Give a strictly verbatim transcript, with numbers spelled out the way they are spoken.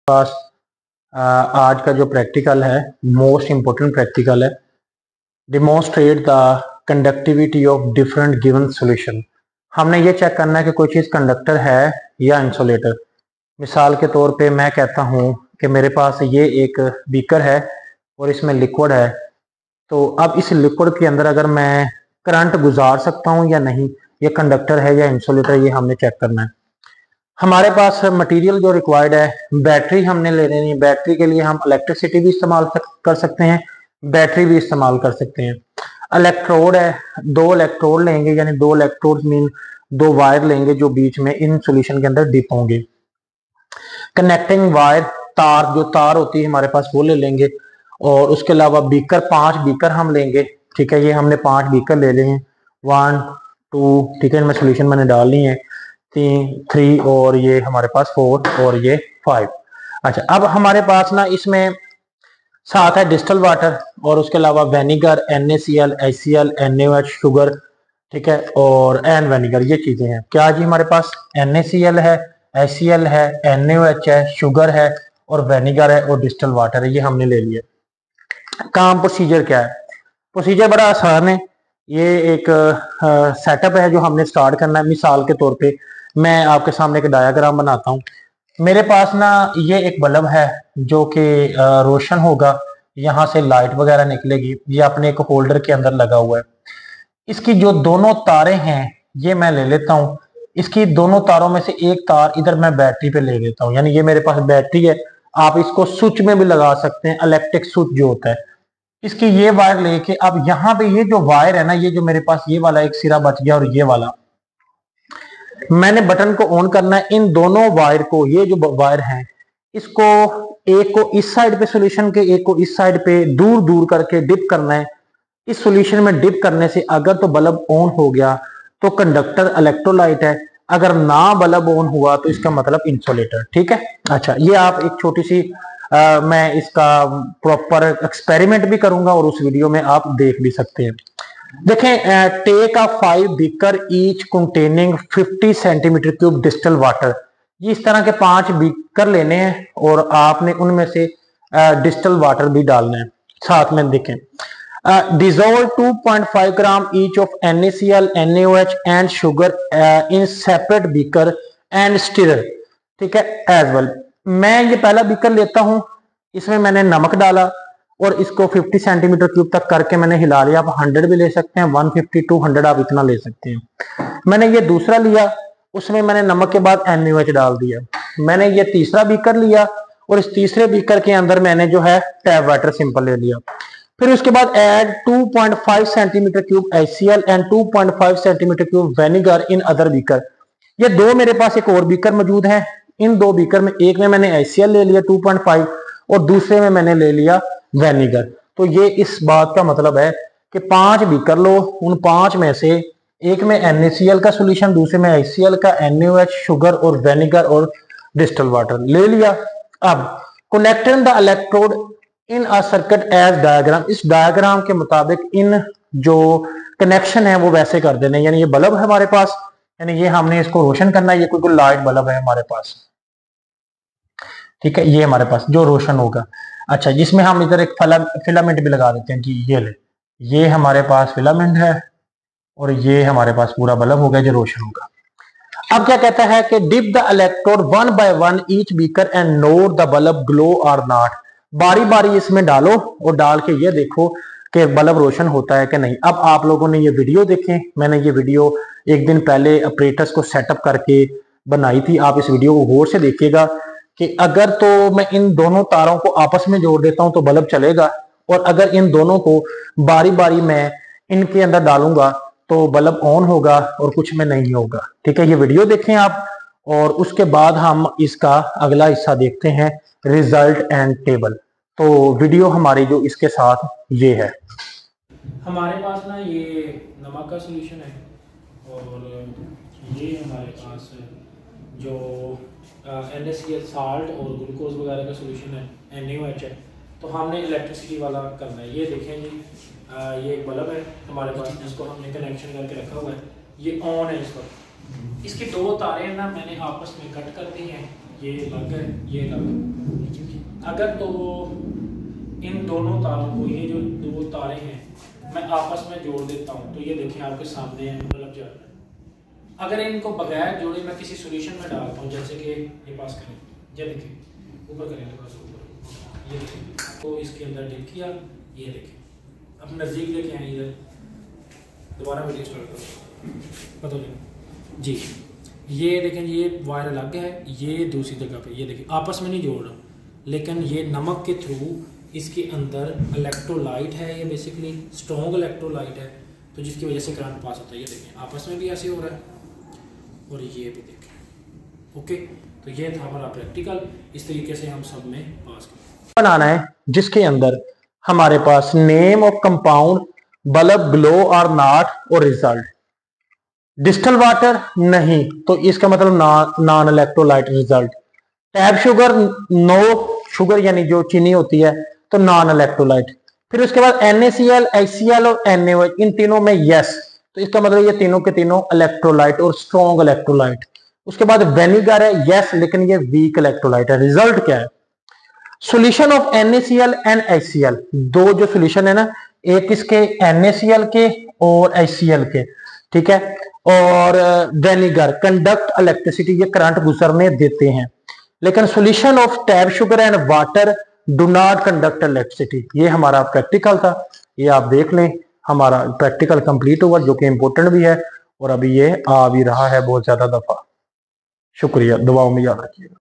पास आज का जो प्रैक्टिकल है मोस्ट इम्पोर्टेंट प्रैक्टिकल है। Demonstrate the conductivity of different given solution. हमने ये चेक करना है कि कोई चीज़ कंडक्टर है या इंसुलेटर। मिसाल के तौर पे मैं कहता हूँ कि मेरे पास ये एक बीकर है और इसमें लिक्विड है, तो अब इस लिक्विड के अंदर अगर मैं करंट गुजार सकता हूँ या नहीं, ये कंडक्टर है या इंसुलेटर, ये हमने चेक करना है। हमारे पास मटेरियल जो रिक्वायर्ड है, बैटरी हमने ले लेनी है। बैटरी के लिए हम इलेक्ट्रिसिटी भी इस्तेमाल कर सकते हैं, बैटरी भी इस्तेमाल कर सकते हैं। इलेक्ट्रोड है, दो इलेक्ट्रोड लेंगे, यानी दो इलेक्ट्रोड मीन दो वायर लेंगे जो बीच में इन सॉल्यूशन के अंदर डिप होंगे। कनेक्टिंग वायर, तार, जो तार होती है हमारे पास वो ले लेंगे। और उसके अलावा बीकर, पांच बीकर हम लेंगे। ठीक है, ये हमने पांच बीकर ले लिए हैं, वन टू, ठीक है, इनमें सोल्यूशन मैंने डालनी है, तीन, थ्री, और ये हमारे पास फोर, और ये फाइव। अच्छा, अब हमारे पास ना इसमें साथ है डिस्टल वाटर और उसके अलावा vinegar, N A C L, H C L, N A O H, sugar, ठीक है, और एन वेनिगर, ये चीजें हैं। क्या जी हमारे पास एन ए सी एल है, एच सी एल है, एन ए ओ एच है, शुगर है और वेनिगर है और डिस्टल वाटर है, ये हमने ले लिया। काम प्रोसीजर क्या है? प्रोसीजर बड़ा आसान है। ये एक सेटअप है जो हमने स्टार्ट करना है। मिसाल के तौर पे मैं आपके सामने एक डायग्राम बनाता हूँ। मेरे पास ना ये एक बल्ब है जो कि रोशन होगा, यहाँ से लाइट वगैरह निकलेगी, ये अपने एक होल्डर के अंदर लगा हुआ है। इसकी जो दोनों तारें हैं ये मैं ले लेता हूँ। इसकी दोनों तारों में से एक तार इधर मैं बैटरी पे ले लेता हूँ, यानी ये मेरे पास बैटरी है। आप इसको स्विच में भी लगा सकते हैं, इलेक्ट्रिक स्विच जो होता है। इसकी ये वायर लेके अब यहाँ पे ये जो वायर है ना, ये जो मेरे पास ये वाला एक सिरा बच गया और ये वाला, मैंने बटन को ऑन करना है। इन दोनों वायर को, ये जो वायर है, इसको एक को इस साइड पे सॉल्यूशन के, एक को इस साइड पे दूर दूर करके डिप करना है। इस सॉल्यूशन में डिप करने से अगर तो बल्ब ऑन हो गया तो कंडक्टर इलेक्ट्रोलाइट है, अगर ना बल्ब ऑन हुआ तो इसका मतलब इंसुलेटर। ठीक है। अच्छा, ये आप एक छोटी सी आ, मैं इसका प्रॉपर एक्सपेरिमेंट भी करूंगा और उस वीडियो में आप देख भी सकते हैं। देखें, take a five beaker each containing fifty centimetre cube distil water. ये इस तरह के पांच बीकर लेने हैं और आपने उनमें से डिस्टल वाटर भी डालना है साथ में। देखें, dissolve two point five gram each of N A C L, N A O H and sugar in separate beaker and stirrer. ठीक है, एज वेल। मैं ये पहला बीकर लेता हूं, इसमें मैंने नमक डाला और इसको पचास सेंटीमीटर क्यूब तक करके मैंने हिला लिया। आप सौ भी ले सकते हैं, एक सौ पचास, दो सौ आप इतना ले सकते हैं। मैंने ये दूसरा लिया, उसमें मैंने नमक के बाद एन ए ओ एच डाल दिया। मैंने ये तीसरा बीकर लिया और इस तीसरे बीकर के अंदर मैंने जो है टैप वाटर सिंपल ले लिया। फिर उसके बाद add two point five centimetre cube H C L and two point five centimetre cube vinegar in other beaker. ये दो मेरे पास एक और बीकर मौजूद है। इन दो बीकर में एक में मैंने एच सी एल ले लिया टू पॉइंट फाइव और दूसरे में मैंने ले लिया वेनिगर। तो ये इस बात का मतलब है कि पांच बीकर लो, उन पांच में से एक में एन ए सी एल का सॉल्यूशन, दूसरे में एच सी एल का, N A O H, sugar और वेनिगर और डिस्टल वाटर ले लिया। अब connecting the electrode in a circuit as diagram. इस डायग्राम के मुताबिक इन जो कनेक्शन है वो वैसे कर देने। यानी ये बल्ब है हमारे पास, यानी ये हमने इसको रोशन करना है। ये कोई लाइट बल्ब है हमारे पास, ठीक है, ये हमारे पास जो रोशन होगा। अच्छा, जिसमें हम इधर एक फिलामेंट भी लगा देते हैं कि ये ले, ये हमारे पास फिलामेंट है और ये हमारे पास पूरा बल्ब हो गया जो रोशन होगा। अब क्या कहता है कि dip the electrode one by one each beaker and note the bulb glow और नॉट। बारी बारी इसमें डालो और डाल के ये देखो कि बल्ब रोशन होता है कि नहीं। अब आप लोगों ने ये वीडियो देखें, मैंने ये वीडियो एक दिन पहले ऑपरेटर्स को सेटअप करके बनाई थी। आप इस वीडियो को गौर से देखिएगा कि अगर तो मैं इन दोनों तारों को आपस में जोड़ देता हूं तो बल्ब चलेगा, और अगर इन दोनों को बारी बारी मैं इनके अंदर डालूंगा तो बल्ब ऑन होगा और कुछ में नहीं होगा। ठीक है, ये वीडियो देखें आप और उसके बाद हम इसका अगला हिस्सा देखते हैं, रिजल्ट एंड टेबल। तो वीडियो हमारी जो इसके साथ ये है। हमारे पास ना ये नमक का सॉल्यूशन है और ये हमारे पास जो N A C L salt और ग्लूकोज वगैरह का सॉल्यूशन है, एन ए ओ एच है। तो हमने इलेक्ट्रिसिटी वाला करना है। ये देखें जी, आ, ये एक बल्ब है हमारे पास, जिसको हमने कनेक्शन करके रखा हुआ है। ये ऑन है इस वक्त। इसकी दो तारें ना मैंने आपस में कट कर दी हैं। ये अलग है, ये अलग है। अगर तो इन दोनों तारों को, ये जो दो तारे हैं, मैं आपस में जोड़ देता हूँ, तो ये देखें आपके सामने है बल्ब जल रहा है। अगर इनको बगैर जोड़े मैं किसी सॉल्यूशन में डालता हूँ, जैसे कि ये पास करें, ये देखें ऊपर करें, थोड़ा सा ऊपर, ये देखें, तो इसके अंदर डिप किया, ये देखें, अब नज़दीक लेके आए इधर, दोबारा वीडियो स्टार्ट करो, पता नहीं जी। ये देखें, ये वायर अलग है, ये दूसरी जगह पे, ये देखें आपस में नहीं जोड़ रहा, लेकिन ये नमक के थ्रू इसके अंदर इलेक्ट्रोलाइट है, ये बेसिकली स्ट्रॉन्ग इलेक्ट्रोलाइट है, तो जिसकी वजह से करंट पास होता है। ये देखें आपस में भी ऐसे हो रहा है, और ये भी देखें। ओके, तो ये था हमारा प्रैक्टिकल, इस तरीके से हम सब में पास करें। बनाना है जिसके अंदर हमारे पास name of compound, bulb glow और नॉट, और रिजल्ट। डिस्टल वाटर नहीं, तो इसका मतलब non electrolyte result. Tab sugar no sugar यानी जो चीनी होती है, तो नॉन इलेक्ट्रोलाइट। फिर उसके बाद NaCl, HCl और NaOH, इन तीनों में यस, तो इसका मतलब ये तीनों के तीनों इलेक्ट्रोलाइट और स्ट्रॉन्ग इलेक्ट्रोलाइट। उसके बाद वेनिगर है, यस, लेकिन ये वीक इलेक्ट्रोलाइट है। रिजल्ट क्या है? Solution of NaCl and HCl, दो जो सॉल्यूशन है ना, एक इसके NaCl के और HCl के, ठीक है। और वेनिगर कंडक्ट इलेक्ट्रिसिटी, ये करंट गुजरने देते हैं, लेकिन solution of tab sugar and water do not conduct electricity. ये हमारा प्रैक्टिकल था, ये आप देख लें, हमारा प्रैक्टिकल कंप्लीट हुआ, जो कि इंपॉर्टेंट भी है, और अभी ये आ भी रहा है बहुत ज्यादा दफा। शुक्रिया, दुआओं में याद रखिएगा।